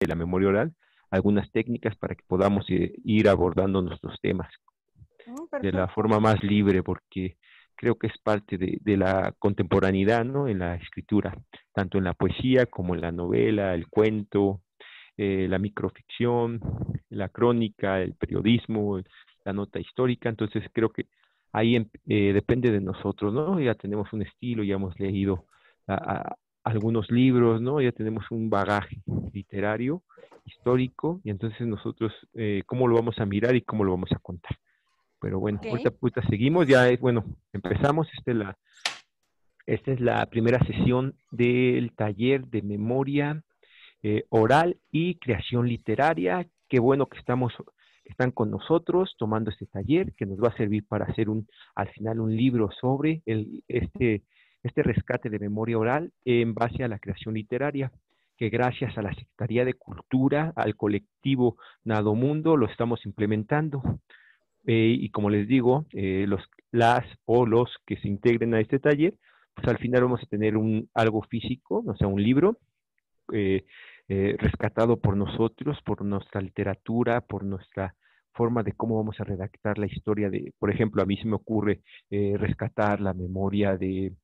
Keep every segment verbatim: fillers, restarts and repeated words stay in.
de la memoria oral, algunas técnicas para que podamos eh, ir abordando nuestros temas Oh, de la perfecto. forma más libre, porque creo que es parte de, de la contemporaneidad, ¿no? En la escritura, tanto en la poesía como en la novela, el cuento, eh, la microficción, la crónica, el periodismo, la nota histórica. Entonces creo que ahí em- eh, depende de nosotros, ¿no? Ya tenemos un estilo, ya hemos leído a- a- algunos libros, ¿no? Ya tenemos un bagaje literario, histórico, y entonces nosotros, eh, ¿cómo lo vamos a mirar y cómo lo vamos a contar? Pero bueno, Ok. ahorita, ahorita seguimos, ya es, bueno, empezamos, esta es la, esta es la primera sesión del taller de memoria eh, oral y creación literaria. Qué bueno que estamos, que están con nosotros tomando este taller que nos va a servir para hacer un, al final un libro sobre el, este, este rescate de memoria oral en base a la creación literaria, que gracias a la Secretaría de Cultura, al colectivo Nado Mundo, lo estamos implementando. Eh, y como les digo, eh, los, las o los que se integren a este taller, pues al final vamos a tener un, algo físico, o sea, un libro eh, eh, rescatado por nosotros, por nuestra literatura, por nuestra forma de cómo vamos a redactar la historia de, por ejemplo, a mí se me ocurre eh, rescatar la memoria de,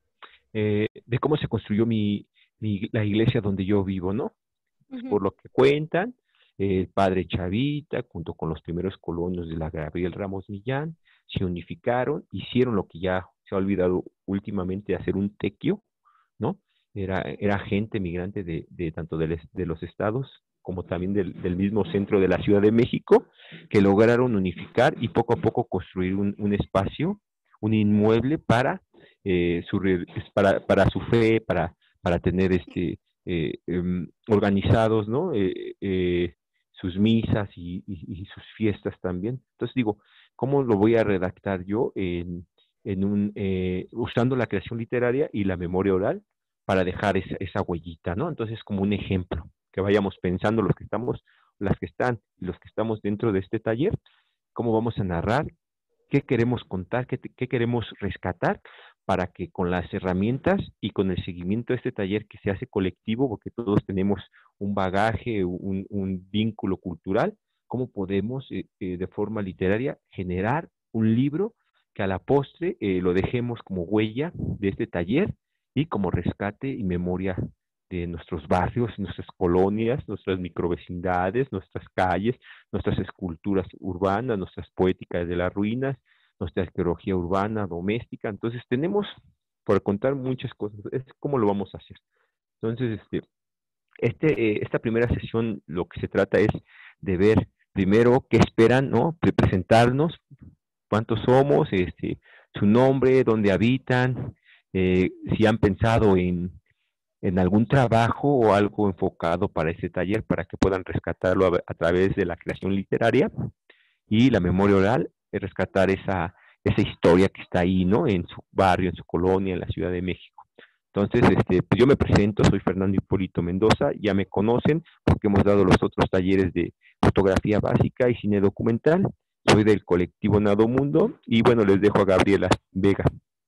eh, de cómo se construyó mi, mi, la iglesia donde yo vivo, ¿no? Pues Ujú. por lo que cuentan, eh, el padre Chavita, junto con los primeros colonos de la Gabriel Ramos Millán, se unificaron, hicieron lo que ya se ha olvidado últimamente, hacer un tequio, ¿no? Era, era gente migrante de, de tanto de, les, de, los estados como también del, del, mismo centro de la Ciudad de México, que lograron unificar y poco a poco construir un, un espacio, un inmueble para, eh, su, para, para su fe, para, para tener este, eh, eh, organizados, ¿no? Eh, eh, sus misas y, y, y, sus fiestas también. Entonces digo, ¿cómo lo voy a redactar yo en, en un, eh, usando la creación literaria y la memoria oral para dejar esa, esa huellita, ¿no? Entonces como un ejemplo, que vayamos pensando los que estamos, las que están y los que estamos dentro de este taller, cómo vamos a narrar, qué queremos contar, qué, qué queremos rescatar, para que con las herramientas y con el seguimiento de este taller que se hace colectivo, porque todos tenemos un bagaje, un, un vínculo cultural, cómo podemos eh, eh, de forma literaria generar un libro que a la postre eh, lo dejemos como huella de este taller y como rescate y memoria de nuestros barrios, nuestras colonias, nuestras microvecindades, nuestras calles, nuestras esculturas urbanas, nuestras poéticas de las ruinas, nuestra arqueología urbana, doméstica. Entonces tenemos por contar muchas cosas. Es como lo vamos a hacer. Entonces, este, este, eh, esta primera sesión lo que se trata es de ver primero qué esperan, ¿no? De presentarnos, cuántos somos, este, su nombre, dónde habitan, eh, si han pensado en, en algún trabajo o algo enfocado para ese taller para que puedan rescatarlo a, a través de la creación literaria y la memoria oral, es rescatar esa, esa historia que está ahí, ¿no? En su barrio, en su colonia, en la Ciudad de México. Entonces, este, pues yo me presento, soy Fernando Hipólito Mendoza, ya me conocen porque hemos dado los otros talleres de fotografía básica y cine documental. Soy del colectivo Nado Mundo y bueno, les dejo a Gabriela Vega.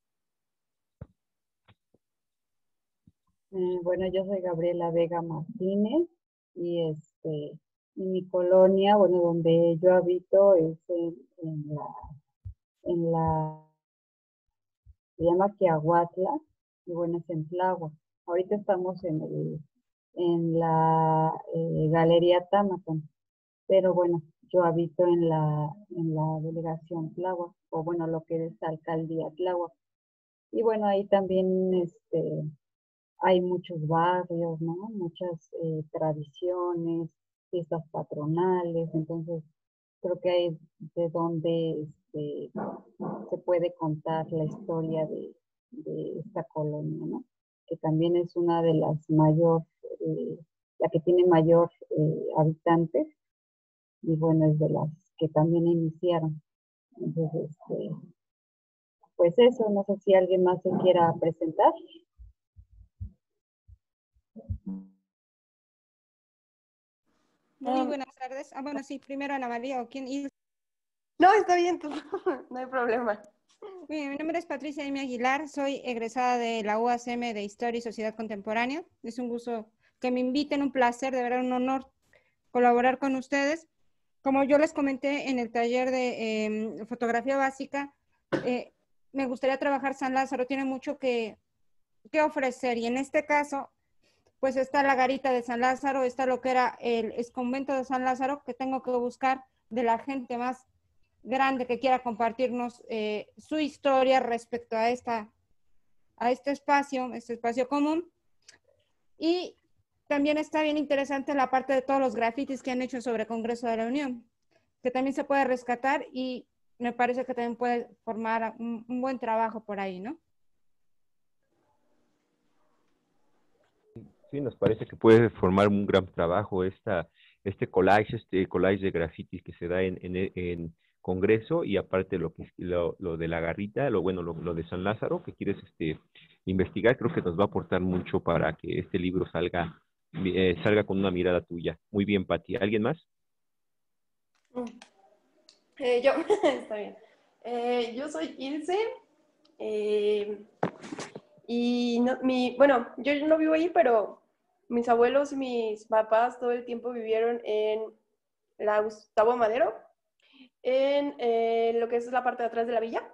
Eh, bueno, yo soy Gabriela Vega Martínez y este, en mi colonia, bueno, donde yo habito es en, en la, en la, se llama Quiahuatla y bueno, es en Tláhuac. Ahorita estamos en el, en la eh, Galería Támaton, pero bueno, yo habito en la, en la delegación Tláhuac, o bueno, lo que es alcaldía Tláhuac. Y bueno, ahí también este, hay muchos barrios, ¿no? Muchas eh, tradiciones, fiestas patronales, entonces creo que hay de donde este, se puede contar la historia de, de esta colonia, ¿no? Que también es una de las mayor, eh, la que tiene mayor eh, habitantes y bueno, es de las que también iniciaron. Entonces, este, pues eso, no sé si alguien más se quiera presentar. Muy Um, buenas tardes. Ah, bueno, sí, primero Ana María o quién. Y, no, está bien, tú, no hay problema. bien, mi nombre es Patricia Emi Aguilar, soy egresada de la U A C M de Historia y Sociedad Contemporánea. Es un gusto que me inviten, un placer, de verdad un honor colaborar con ustedes. Como yo les comenté en el taller de eh, fotografía básica, eh, me gustaría trabajar San Lázaro, tiene mucho que, que ofrecer, y en este caso, pues está la garita de San Lázaro, está lo que era el exconvento de San Lázaro, que tengo que buscar de la gente más grande que quiera compartirnos eh, su historia respecto a, esta, a este espacio, este espacio común. Y también está bien interesante la parte de todos los grafitis que han hecho sobre Congreso de la Unión, que también se puede rescatar y me parece que también puede formar un, un buen trabajo por ahí, ¿no? Sí, nos parece que puede formar un gran trabajo esta, este collage, este collage de grafitis que se da en, en, en Congreso, y aparte lo que lo, lo de la garrita, lo bueno, lo, lo de San Lázaro, que quieres este investigar, creo que nos va a aportar mucho para que este libro salga, eh, salga con una mirada tuya. Muy bien, Pati. ¿Alguien más? Eh, yo, está bien. Eh, yo soy Ilse. Eh, y no, mi, bueno, yo no vivo ahí, pero mis abuelos y mis papás todo el tiempo vivieron en la Gustavo Madero, en eh, lo que es la parte de atrás de la villa,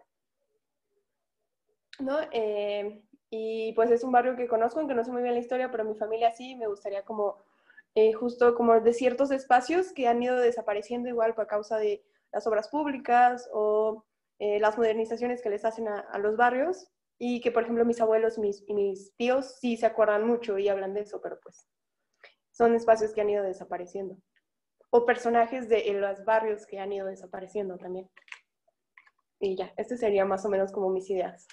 ¿no? Eh, y pues es un barrio que conozco, aunque no sé muy bien la historia, pero mi familia sí, me gustaría como eh, justo como de ciertos espacios que han ido desapareciendo igual por causa de las obras públicas o eh, las modernizaciones que les hacen a, a los barrios, y que por ejemplo mis abuelos mis, y mis tíos sí se acuerdan mucho y hablan de eso, pero pues son espacios que han ido desapareciendo. O personajes de en los barrios que han ido desapareciendo también. Y ya, este sería más o menos como mis ideas.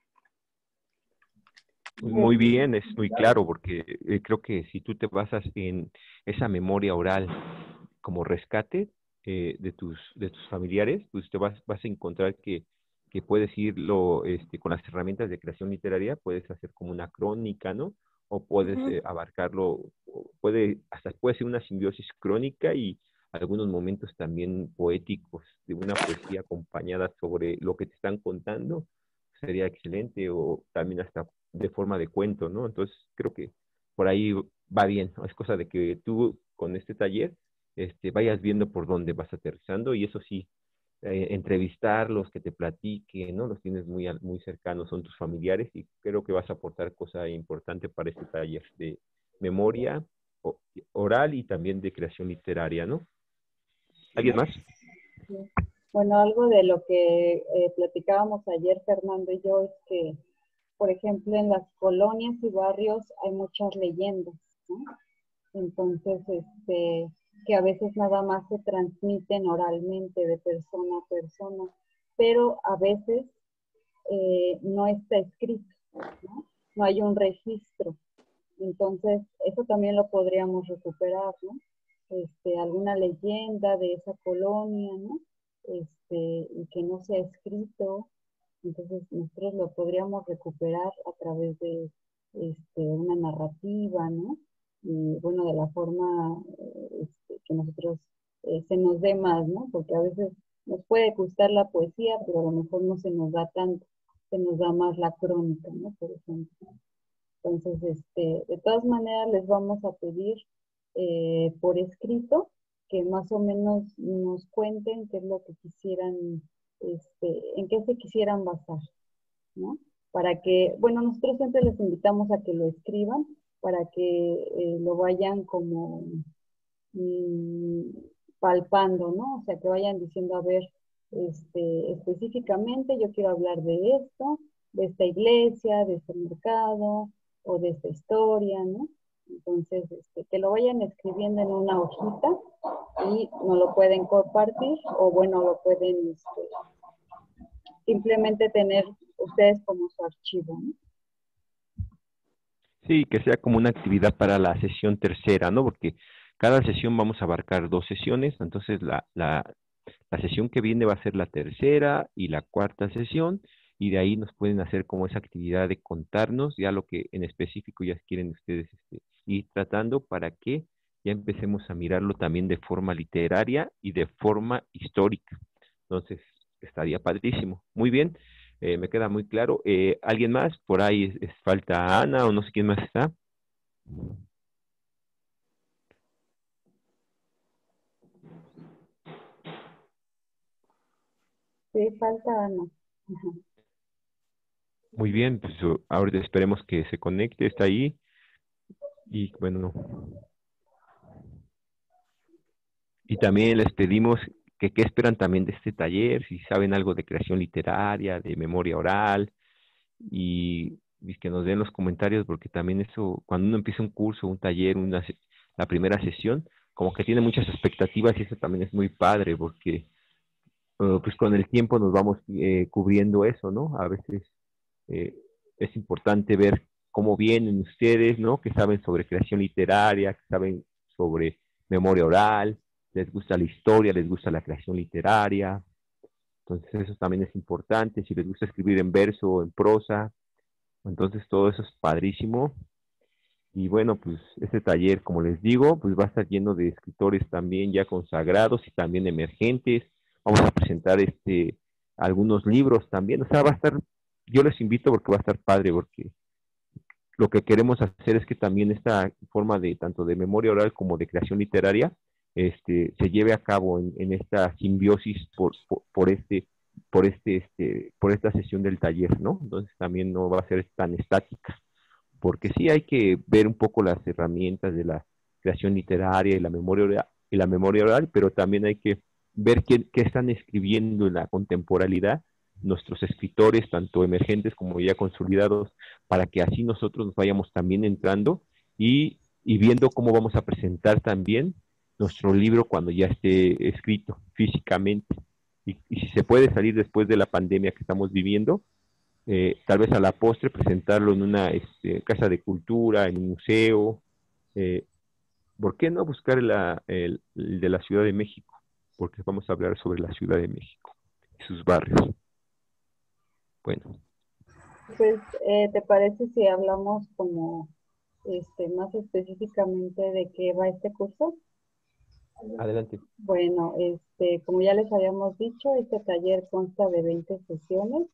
Muy bien, es muy claro, porque eh, creo que si tú te basas en esa memoria oral como rescate eh, de tus de tus familiares, pues te vas, vas a encontrar que, que puedes irlo este, con las herramientas de creación literaria, puedes hacer como una crónica, ¿no? O puedes Uh-huh. eh, abarcarlo, puede, hasta puede ser una simbiosis crónica y algunos momentos también poéticos de una poesía acompañada sobre lo que te están contando, sería excelente, o también hasta de forma de cuento, ¿no? Entonces creo que por ahí va bien, ¿no? Es cosa de que tú con este taller este, vayas viendo por dónde vas aterrizando, y eso sí, eh, entrevistarlos, que te platiquen, ¿no? Los tienes muy, muy cercanos, son tus familiares, y creo que vas a aportar cosa importante para este taller de memoria oral y también de creación literaria, ¿no? ¿Alguien más? Bueno, algo de lo que eh, platicábamos ayer Fernando y yo es que, por ejemplo, en las colonias y barrios hay muchas leyendas, ¿no? Entonces, este, que a veces nada más se transmiten oralmente de persona a persona, pero a veces eh, no está escrito, ¿no? No hay un registro. Entonces, eso también lo podríamos recuperar, ¿no? Este, alguna leyenda de esa colonia, ¿no? Este, y que no se ha escrito, entonces nosotros lo podríamos recuperar a través de este, una narrativa, ¿no? Y bueno, de la forma eh, este, que nosotros eh, se nos dé más, ¿no? Porque a veces nos puede gustar la poesía, pero a lo mejor no se nos da tanto, se nos da más la crónica, ¿no? Por ejemplo. Entonces, este, de todas maneras les vamos a pedir eh, por escrito que más o menos nos cuenten qué es lo que quisieran, este, en qué se quisieran basar, ¿no? Para que, bueno, nosotros siempre les invitamos a que lo escriban, para que eh, lo vayan como mmm, palpando, ¿no? O sea, que vayan diciendo, a ver, este, específicamente yo quiero hablar de esto, de esta iglesia, de este mercado, o de esta historia, ¿no? Entonces, este, que lo vayan escribiendo en una hojita y nos lo pueden compartir, o bueno, lo pueden este, simplemente tener ustedes como su archivo, ¿no? Sí, que sea como una actividad para la sesión tercera, ¿no? Porque cada sesión vamos a abarcar dos sesiones, entonces la, la, la sesión que viene va a ser la tercera y la cuarta sesión, y de ahí nos pueden hacer como esa actividad de contarnos ya lo que en específico ya quieren ustedes este, ir tratando, para que ya empecemos a mirarlo también de forma literaria y de forma histórica. Entonces, estaría padrísimo. Muy bien, eh, me queda muy claro. Eh, ¿Alguien más? Por ahí es, es falta Ana o no sé quién más está. Sí, falta Ana. Muy bien, pues ahora esperemos que se conecte, está ahí. Y bueno, y también les pedimos que qué esperan también de este taller, si saben algo de creación literaria, de memoria oral, y, y que nos den los comentarios, porque también eso, cuando uno empieza un curso, un taller, una, la primera sesión, como que tiene muchas expectativas y eso también es muy padre, porque uh, pues con el tiempo nos vamos eh, cubriendo eso, ¿no? A veces eh, es importante ver cómo vienen ustedes, ¿no? Que saben sobre creación literaria, que saben sobre memoria oral, les gusta la historia, les gusta la creación literaria. Entonces eso también es importante, si les gusta escribir en verso o en prosa, entonces todo eso es padrísimo. Y bueno, pues este taller, como les digo, pues va a estar lleno de escritores también ya consagrados y también emergentes. Vamos a presentar este algunos libros también, o sea, va a estar, yo les invito porque va a estar padre, porque lo que queremos hacer es que también esta forma de tanto de memoria oral como de creación literaria este, se lleve a cabo en, en esta simbiosis por, por, por este por este, este por esta sesión del taller, ¿no? Entonces también no va a ser tan estática, porque sí hay que ver un poco las herramientas de la creación literaria y la memoria oral, y la memoria oral, pero también hay que ver qué, qué están escribiendo en la contemporaneidad nuestros escritores, tanto emergentes como ya consolidados, para que así nosotros nos vayamos también entrando y, y viendo cómo vamos a presentar también nuestro libro cuando ya esté escrito físicamente. Y, y si se puede salir después de la pandemia que estamos viviendo, eh, tal vez a la postre presentarlo en una este, casa de cultura, en un museo. Eh, ¿Por qué no buscar la, el, el de la Ciudad de México? Porque vamos a hablar sobre la Ciudad de México y sus barrios. Bueno. Pues, eh, ¿te parece si hablamos como este, más específicamente de qué va este curso? Adelante. Bueno, este, como ya les habíamos dicho, este taller consta de veinte sesiones.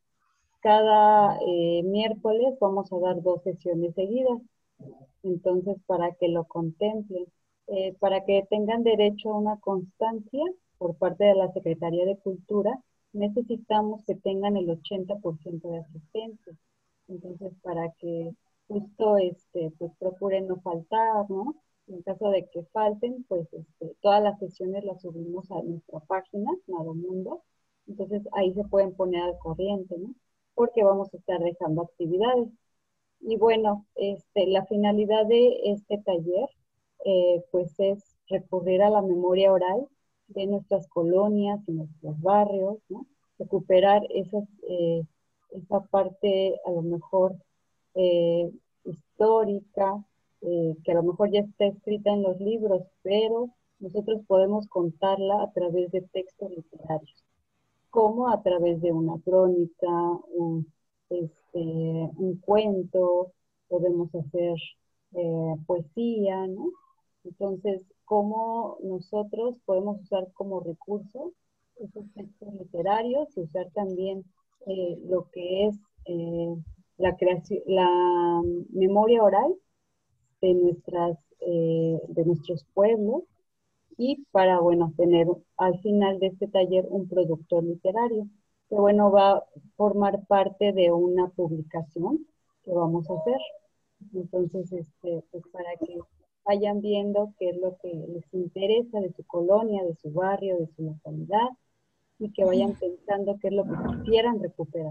Cada eh, miércoles vamos a dar dos sesiones seguidas. Entonces, para que lo contemplen, eh, para que tengan derecho a una constancia por parte de la Secretaría de Cultura, necesitamos que tengan el ochenta por ciento de asistencia. Entonces, para que justo este, pues procuren no faltar, ¿no? En caso de que falten, pues este, todas las sesiones las subimos a nuestra página, Nado Mundo. Entonces, ahí se pueden poner al corriente, ¿no? Porque vamos a estar dejando actividades. Y bueno, este, la finalidad de este taller, eh, pues es recurrir a la memoria oral de nuestras colonias y nuestros barrios, ¿no? Recuperar esas, eh, esa parte a lo mejor eh, histórica, eh, que a lo mejor ya está escrita en los libros, pero nosotros podemos contarla a través de textos literarios, como a través de una crónica, un, este, un cuento, podemos hacer eh, poesía, ¿no? Entonces, ¿cómo nosotros podemos usar como recurso esos textos literarios y usar también eh, lo que es eh, la creación, la memoria oral de nuestras, eh, de nuestros pueblos, y para, bueno, tener al final de este taller un productor literario, que, bueno, va a formar parte de una publicación que vamos a hacer. Entonces, este, pues para que vayan viendo qué es lo que les interesa de su colonia, de su barrio, de su localidad, y que vayan pensando qué es lo que quisieran recuperar.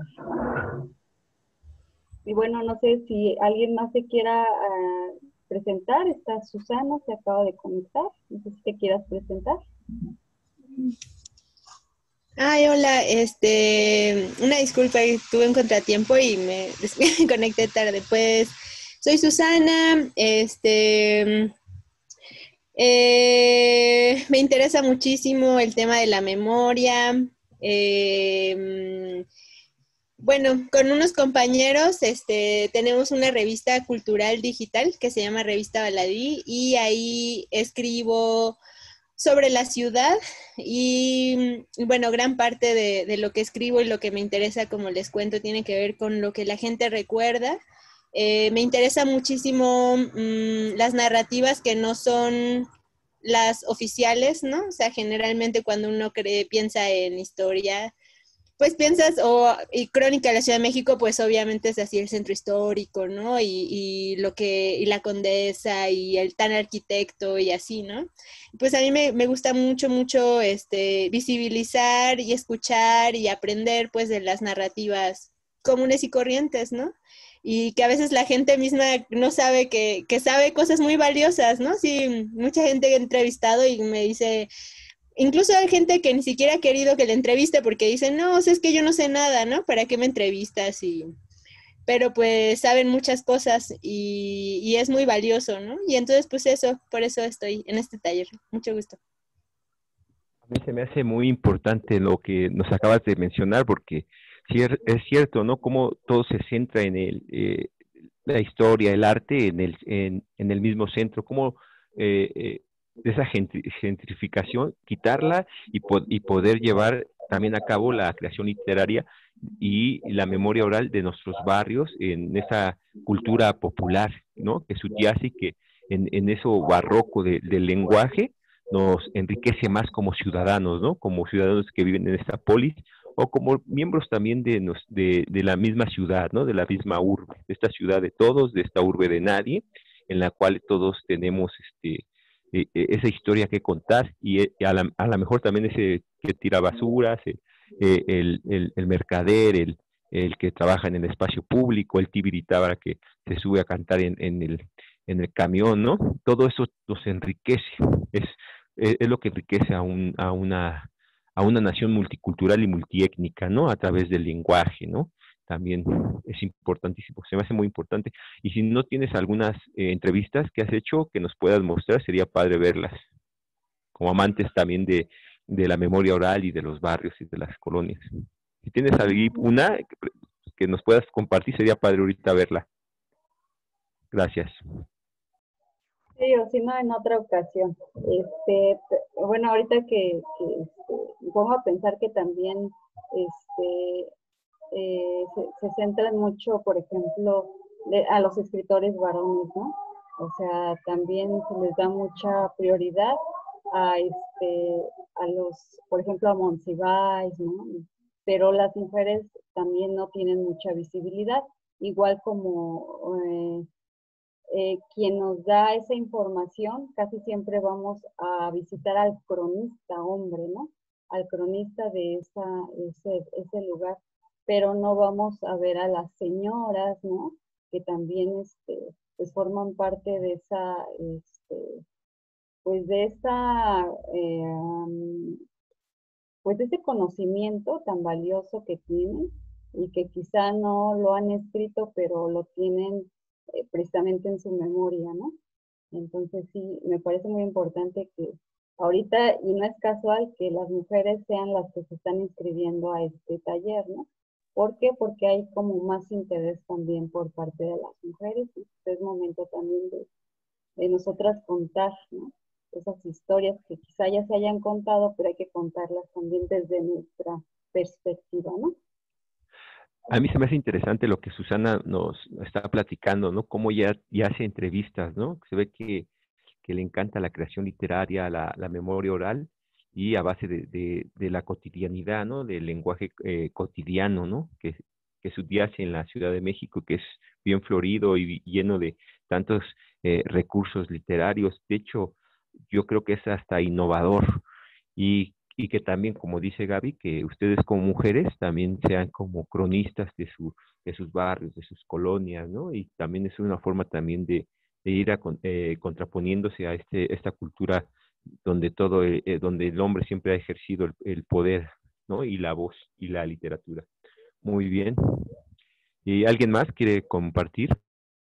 Y bueno, no sé si alguien más se quiera uh, presentar. Está Susana, se acaba de conectar. No sé si te quieras presentar. Ay, hola, este, una disculpa, tuve un contratiempo y me conecté tarde. Pues soy Susana, este, eh, me interesa muchísimo el tema de la memoria. Eh, bueno, con unos compañeros este, tenemos una revista cultural digital que se llama Revista Baladí, y ahí escribo sobre la ciudad y, bueno, gran parte de, de lo que escribo y lo que me interesa, como les cuento, tiene que ver con lo que la gente recuerda. Eh, me interesa muchísimo mmm, las narrativas que no son las oficiales, ¿no? O sea, generalmente cuando uno cree, piensa en historia, pues piensas, o y Crónica de la Ciudad de México, pues obviamente es así el centro histórico, ¿no? Y, y lo que, y la condesa, y el tan arquitecto, y así, ¿no? Pues a mí me, me gusta mucho, mucho este, visibilizar y escuchar y aprender, pues, de las narrativas comunes y corrientes, ¿no? Y que a veces la gente misma no sabe que, que sabe cosas muy valiosas, ¿no? Sí, mucha gente he entrevistado y me dice... Incluso hay gente que ni siquiera ha querido que le entreviste porque dicen, no, o sea, es que yo no sé nada, ¿no? ¿Para qué me entrevistas? Y... Pero pues saben muchas cosas y, y es muy valioso, ¿no? Y entonces pues eso, por eso estoy en este taller. Mucho gusto. A mí se me hace muy importante lo que nos acabas de mencionar porque cier- es cierto, ¿no? Cómo todo se centra en el, eh, la historia, el arte, en el, en, en el mismo centro, cómo eh, eh, esa gentri- gentrificación, quitarla y, po- y poder llevar también a cabo la creación literaria y la memoria oral de nuestros barrios en esa cultura popular, ¿no? Que subyace y que en, en eso barroco de- del lenguaje nos enriquece más como ciudadanos, ¿no? Como ciudadanos que viven en esta polis o como miembros también de, nos, de, de la misma ciudad, ¿no? De la misma urbe, de esta ciudad de todos, de esta urbe de nadie, en la cual todos tenemos este, eh, eh, esa historia que contar y, eh, a, la, a la mejor también ese que tira basuras, eh, eh, el, el, el mercader, el, el que trabaja en el espacio público, el tibiritábara que se sube a cantar en, en, el, en el camión, ¿no? Todo eso nos enriquece, es, es, es lo que enriquece a, un, a, una, a una nación multicultural y multiétnica, ¿no? A través del lenguaje, ¿no? También es importantísimo, se me hace muy importante. Y si no tienes algunas eh, entrevistas que has hecho que nos puedas mostrar, sería padre verlas, como amantes también de, de la memoria oral y de los barrios y de las colonias. Si tienes ahí una que, que nos puedas compartir, sería padre ahorita verla. Gracias. Sí, o si no, en otra ocasión. Este, p- bueno, ahorita que, que, este, me pongo a pensar que también este, eh, se, se centran mucho, por ejemplo, de- a los escritores varones, ¿no? O sea, también se les da mucha prioridad a, este, a los, por ejemplo, a Monsiváis, ¿no? Pero las mujeres también no tienen mucha visibilidad, igual como eh, eh, quien nos da esa información, casi siempre vamos a visitar al cronista hombre, ¿no? Al cronista de esa, ese, ese lugar, pero no vamos a ver a las señoras, ¿no? Que también este, pues forman parte de esa, este, pues de esa, eh, um, pues de ese conocimiento tan valioso que tienen y que quizá no lo han escrito, pero lo tienen eh, precisamente en su memoria, ¿no? Entonces sí, me parece muy importante que ahorita, y no es casual que las mujeres sean las que se están inscribiendo a este taller, ¿no? ¿Por qué? Porque hay como más interés también por parte de las mujeres y es momento también de, de nosotras contar, ¿no? Esas historias que quizá ya se hayan contado, pero hay que contarlas también desde nuestra perspectiva, ¿no? A mí se me hace interesante lo que Susana nos está platicando, ¿no? Cómo ya, ya hace entrevistas, ¿no? Se ve que, que le encanta la creación literaria, la, la memoria oral, y a base de, de, de la cotidianidad, ¿no? Del lenguaje eh, cotidiano, ¿no? Que, que subyace en la Ciudad de México, que es bien florido y lleno de tantos eh, recursos literarios. De hecho, yo creo que es hasta innovador. Y y que también, como dice Gaby, que ustedes como mujeres también sean como cronistas de, su, de sus barrios, de sus colonias, ¿no? Y también es una forma también de, de ir a, eh, contraponiéndose a este, esta cultura donde todo, eh, donde el hombre siempre ha ejercido el, el poder, ¿no? Y la voz y la literatura. Muy bien. ¿Y alguien más quiere compartir?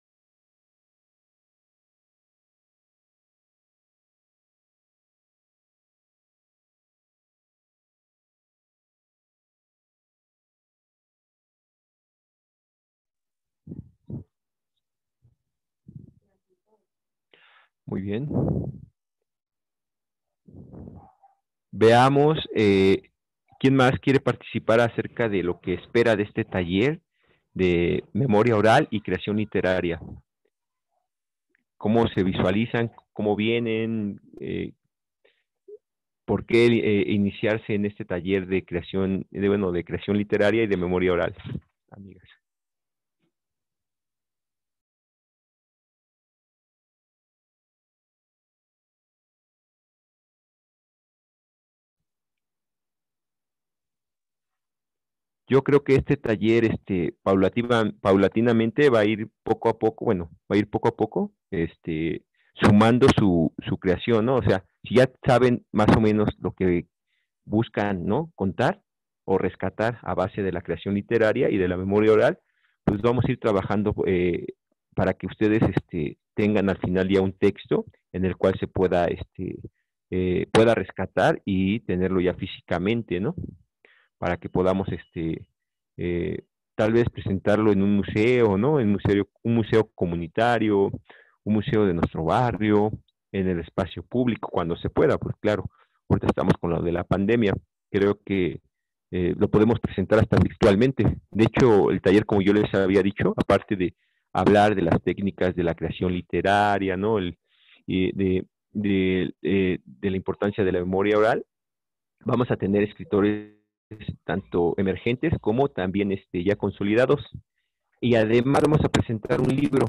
Muy bien. Veamos, eh, ¿quién más quiere participar acerca de lo que espera de este taller de memoria oral y creación literaria? ¿Cómo se visualizan? ¿Cómo vienen? Eh, por qué eh, iniciarse en este taller de creación, de, bueno, de creación literaria y de memoria oral, amigas. Yo creo que este taller, este, paulativa, paulatinamente va a ir poco a poco, bueno, va a ir poco a poco, este, sumando su, su creación, ¿no? O sea, si ya saben más o menos lo que buscan, ¿no? Contar o rescatar a base de la creación literaria y de la memoria oral, pues vamos a ir trabajando eh, para que ustedes, este, tengan al final ya un texto en el cual se pueda, este, eh, pueda rescatar y tenerlo ya físicamente, ¿no? Para que podamos este eh, tal vez presentarlo en un museo, ¿no? En museo, un museo comunitario, un museo de nuestro barrio, en el espacio público, cuando se pueda, pues claro, ahorita estamos con lo de la pandemia, creo que eh, lo podemos presentar hasta virtualmente. De hecho, el taller, como yo les había dicho, aparte de hablar de las técnicas de la creación literaria, ¿no? El, y de, de, de, de la importancia de la memoria oral, vamos a tener escritores tanto emergentes como también este, ya consolidados. Y además vamos a presentar un libro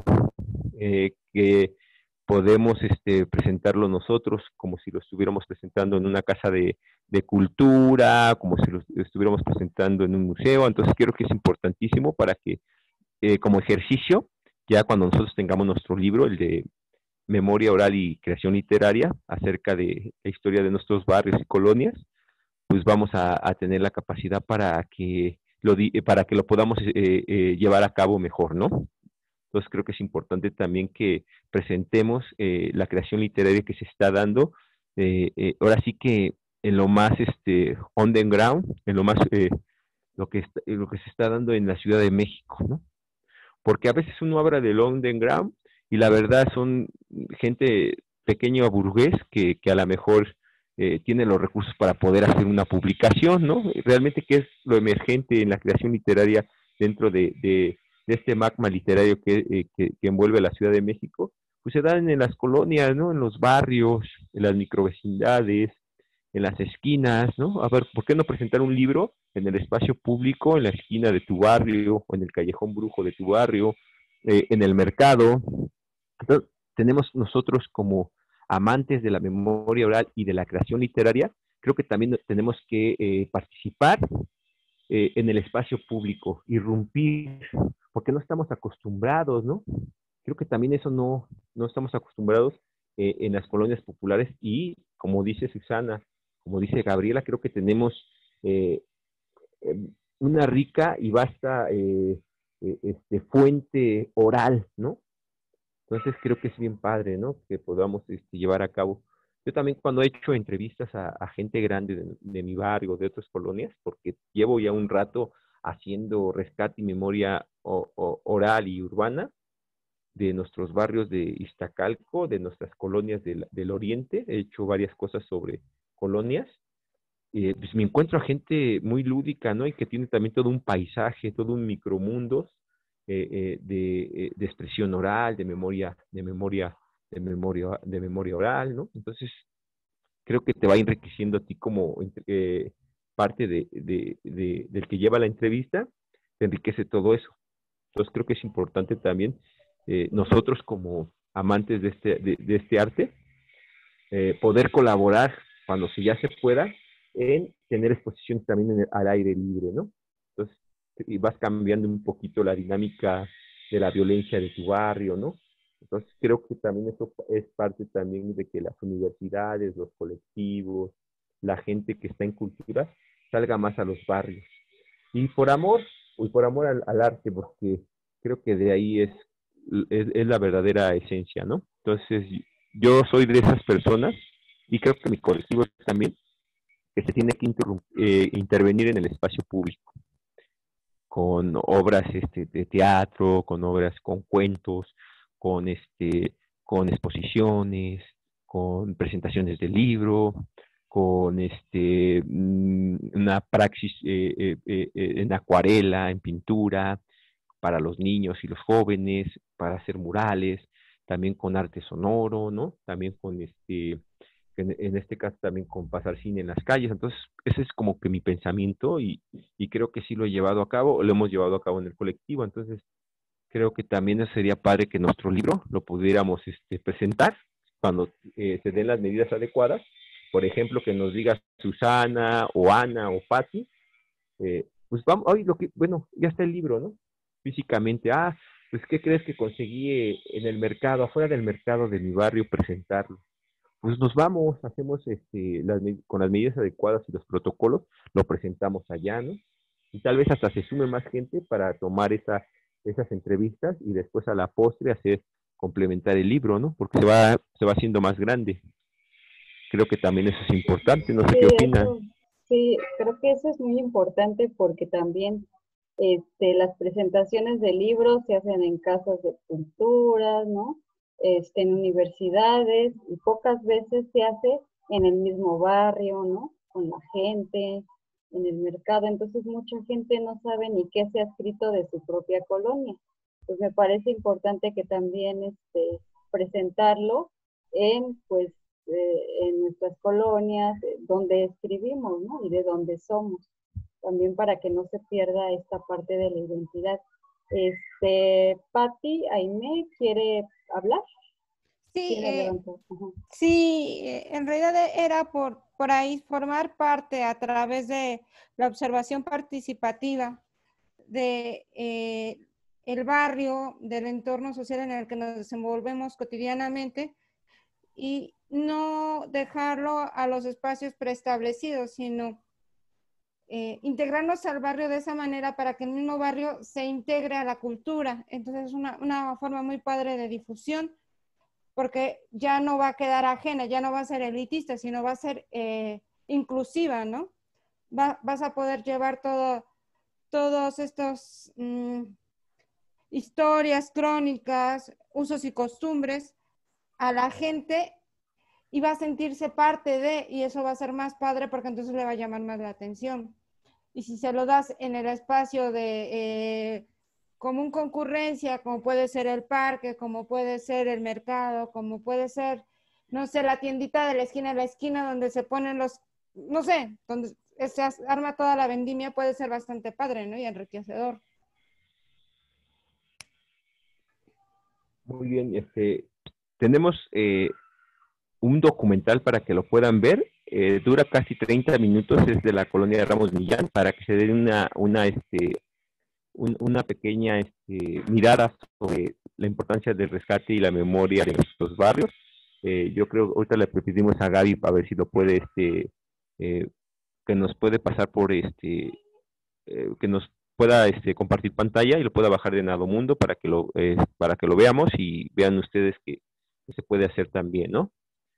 eh, que podemos este, presentarlo nosotros como si lo estuviéramos presentando en una casa de, de cultura, como si lo estuviéramos presentando en un museo. Entonces creo que es importantísimo para que eh, como ejercicio, ya cuando nosotros tengamos nuestro libro, el de memoria oral y creación literaria, acerca de la historia de nuestros barrios y colonias, pues vamos a, a tener la capacidad para que lo, para que lo podamos eh, eh, llevar a cabo mejor, ¿no? Entonces creo que es importante también que presentemos eh, la creación literaria que se está dando, eh, eh, ahora sí que en lo más este, on the ground, en lo más, eh, lo, que está, lo que se está dando en la Ciudad de México, ¿no? Porque a veces uno habla del on the ground y la verdad son gente pequeño burgués que, que a lo mejor eh, tiene los recursos para poder hacer una publicación, ¿no? Realmente, ¿qué es lo emergente en la creación literaria dentro de, de, de este magma literario que, eh, que, que envuelve la Ciudad de México? Pues se dan en las colonias, ¿no? En los barrios, en las microvecindades, en las esquinas, ¿no? A ver, ¿por qué no presentar un libro en el espacio público, en la esquina de tu barrio, o en el callejón brujo de tu barrio, eh, en el mercado? Entonces, tenemos nosotros como amantes de la memoria oral y de la creación literaria, creo que también tenemos que eh, participar eh, en el espacio público, irrumpir, porque no estamos acostumbrados, ¿no? Creo que también eso no, no estamos acostumbrados eh, en las colonias populares y, como dice Susana, como dice Gabriela, creo que tenemos eh, eh, una rica y vasta eh, eh, este, fuente oral, ¿no? Entonces creo que es bien padre, ¿no? Que podamos este, llevar a cabo. Yo también cuando he hecho entrevistas a, a gente grande de, de mi barrio, de otras colonias, porque llevo ya un rato haciendo rescate y memoria o, o, oral y urbana de nuestros barrios de Iztacalco, de nuestras colonias del, del oriente, he hecho varias cosas sobre colonias, eh, pues me encuentro a gente muy lúdica, ¿no? Y que tiene también todo un paisaje, todo un micromundo eh, eh, de, eh, de expresión oral, de memoria, de memoria, de memoria, de memoria oral, ¿no? Entonces, creo que te va enriqueciendo a ti como eh, parte de, de, de, del que lleva la entrevista, te enriquece todo eso. Entonces, creo que es importante también eh, nosotros como amantes de este, de, de este arte, eh, poder colaborar cuando se ya se pueda en tener exposición también en el, al aire libre, ¿no? Entonces, y vas cambiando un poquito la dinámica de la violencia de tu barrio, ¿no? Entonces, creo que también eso es parte también de que las universidades, los colectivos, la gente que está en cultura, salga más a los barrios. Y por amor, y por amor al, al arte, porque creo que de ahí es, es, es la verdadera esencia, ¿no? Entonces, yo soy de esas personas, y creo que mi colectivo también, que se tiene que eh, intervenir en el espacio público, con obras este, de teatro, con obras, con cuentos, con, este, con exposiciones, con presentaciones de libro, con este, una praxis eh, eh, eh, en acuarela, en pintura, para los niños y los jóvenes, para hacer murales, también con arte sonoro, ¿no? También con este en, en este caso también con pasar cine en las calles. Entonces, ese es como que mi pensamiento y, y creo que sí lo he llevado a cabo, lo hemos llevado a cabo en el colectivo. Entonces, creo que también sería padre que nuestro libro lo pudiéramos este, presentar cuando eh, se den las medidas adecuadas. Por ejemplo, que nos diga Susana o Ana o Patti, eh, pues vamos, hoy lo que, bueno, ya está el libro, ¿no? Físicamente, ah, pues ¿qué crees que conseguí eh, en el mercado, afuera del mercado de mi barrio presentarlo? Pues nos vamos, hacemos este, las, con las medidas adecuadas y los protocolos, lo presentamos allá, ¿no? Y tal vez hasta se sume más gente para tomar esa, esas entrevistas y después a la postre hacer complementar el libro, ¿no? Porque se va, se va haciendo más grande. Creo que también eso es importante, no sé Sí, qué opinan. eso, sí, creo que eso es muy importante porque también este, las presentaciones de libros se hacen en casas de cultura, ¿no? Este, en universidades y pocas veces se hace en el mismo barrio, ¿no? Con la gente, en el mercado. Entonces mucha gente no sabe ni qué se ha escrito de su propia colonia. Pues me parece importante que también este, presentarlo en, pues, eh, en nuestras colonias, eh, donde escribimos, ¿no? Y de dónde somos, también para que no se pierda esta parte de la identidad. Este, Patti, Aimé, ¿quiere hablar? Sí, ¿Quiere eh, levantar? Ajá. sí, eh, en realidad era por, por ahí formar parte a través de la observación participativa de eh, el barrio, del entorno social en el que nos desenvolvemos cotidianamente y no dejarlo a los espacios preestablecidos, sino eh, integrarnos al barrio de esa manera para que el mismo barrio se integre a la cultura. Entonces es una, una forma muy padre de difusión, porque ya no va a quedar ajena, ya no va a ser elitista, sino va a ser eh, inclusiva, ¿no? Va, vas a poder llevar todo, todos estos mmm, historias, crónicas, usos y costumbres a la gente y va a sentirse parte de, y eso va a ser más padre porque entonces le va a llamar más la atención. Y si se lo das en el espacio de eh, común concurrencia, como puede ser el parque, como puede ser el mercado, como puede ser, no sé, la tiendita de la esquina de la esquina donde se ponen los, no sé, donde se arma toda la vendimia, puede ser bastante padre, ¿no? Y enriquecedor. Muy bien, este, tenemos eh, un documental para que lo puedan ver. Eh, dura casi treinta minutos, es de la colonia de Ramos Millán, para que se den una, una, este, un, una pequeña este, mirada sobre la importancia del rescate y la memoria de nuestros barrios. Eh, yo creo, ahorita le pedimos a Gaby para ver si lo puede, este, eh, que nos puede pasar por, este, eh, que nos pueda este, compartir pantalla y lo pueda bajar de Nado Mundo para que lo, eh, para que lo veamos y vean ustedes que, que se puede hacer también, ¿no?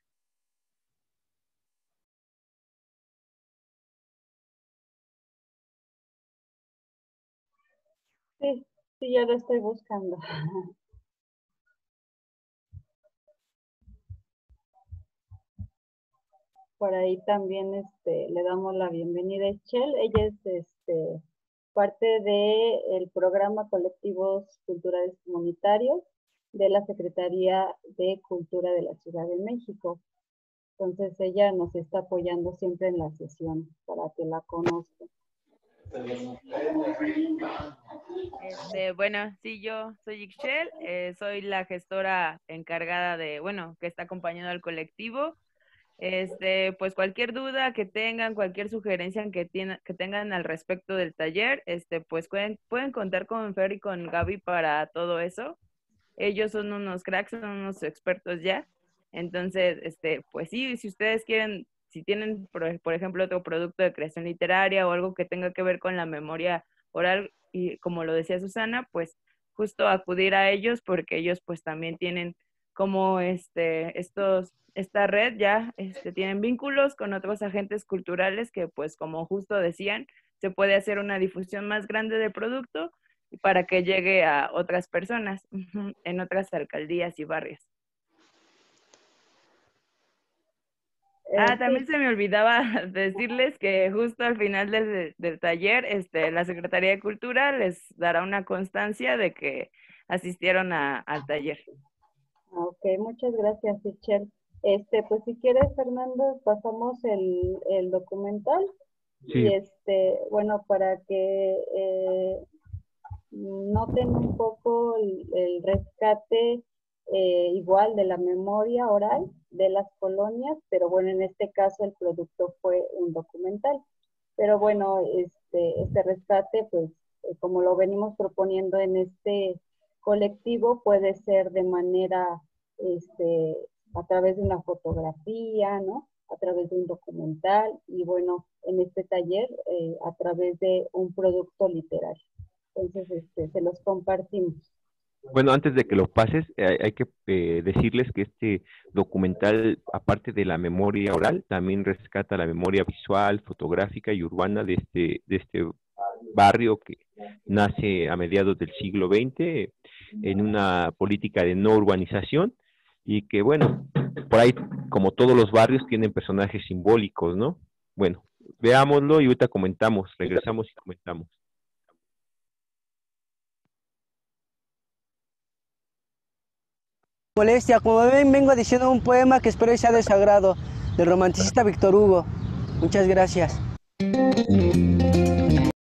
Sí, sí, ya lo estoy buscando. Por ahí también este, le damos la bienvenida a Echel. Ella es este, parte del programa Colectivos Culturales Comunitarios de la Secretaría de Cultura de la Ciudad de México. Entonces ella nos está apoyando siempre en la sesión para que la conozcan. Este, bueno, sí, yo soy Ixchel, eh, soy la gestora encargada de, bueno, que está acompañando al colectivo. Este, pues cualquier duda que tengan, cualquier sugerencia que, tiene, que tengan al respecto del taller, este, pues pueden, pueden contar con Fer y con Gaby para todo eso. Ellos son unos cracks, son unos expertos ya. Entonces, este, pues sí, si ustedes quieren, si tienen, por, por ejemplo, otro producto de creación literaria o algo que tenga que ver con la memoria oral, y como lo decía Susana, pues justo acudir a ellos porque ellos pues también tienen como este, estos, esta red ya, este, tienen vínculos con otros agentes culturales que pues como justo decían, se puede hacer una difusión más grande del producto para que llegue a otras personas en otras alcaldías y barrios. Ah, Eh, también sí, se me olvidaba decirles que justo al final del, del taller, este, la Secretaría de Cultura les dará una constancia de que asistieron a, al taller. ok, muchas gracias, Echel. Este, pues si quieres, Fernando, pasamos el, el documental. Sí. Y este, bueno, para que eh, noten un poco el, el rescate eh, igual de la memoria oral de las colonias, pero bueno, en este caso el producto fue un documental. Pero bueno, este, este rescate, pues eh, como lo venimos proponiendo en este colectivo, puede ser de manera, este, a través de una fotografía, ¿no? A través de un documental y bueno, en este taller eh, a través de un producto literario. Entonces, este, se los compartimos. Bueno, antes de que lo pases, eh, hay que eh, decirles que este documental, aparte de la memoria oral, también rescata la memoria visual, fotográfica y urbana de este, de este barrio que nace a mediados del siglo veinte en una política de no urbanización y que, bueno, por ahí, como todos los barrios, tienen personajes simbólicos, ¿no? Bueno, veámoslo y ahorita comentamos, regresamos y comentamos. Molestia, como ven, vengo diciendo un poema que espero sea de su agrado, del romanticista Víctor Hugo. Muchas gracias.